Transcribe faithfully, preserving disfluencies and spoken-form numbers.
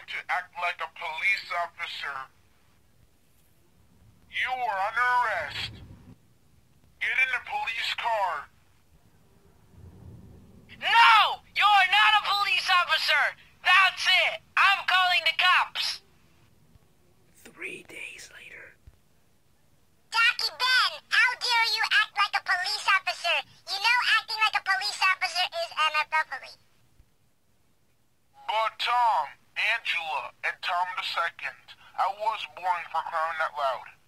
going to act like a police officer. You are under arrest. Get in the police car. No! You're not a police officer! That's it! I'm calling the cops! Three days later. Jackie Ben, how dare you act like a police officer? You know acting like a police officer is inappropriate. But Tom, Angela, and Tom the Second, I was born for crying out loud.